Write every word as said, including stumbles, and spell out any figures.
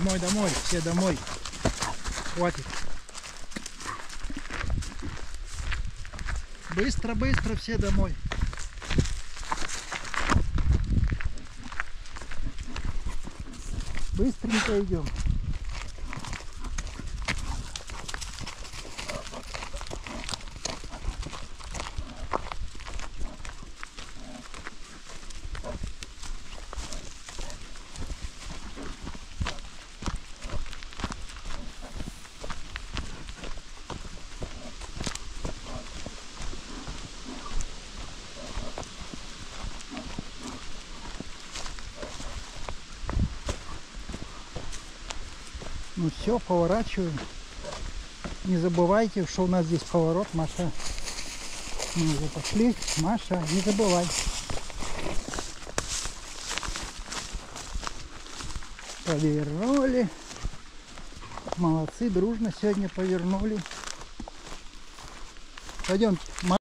Домой, домой, все домой. Хватит. Быстро, быстро, все домой. Быстренько идем. Ну все, поворачиваем. Не забывайте, что у нас здесь поворот, Маша. Мы уже пошли. Маша, не забывай. Повернули. Молодцы, дружно сегодня повернули. Пойдемте.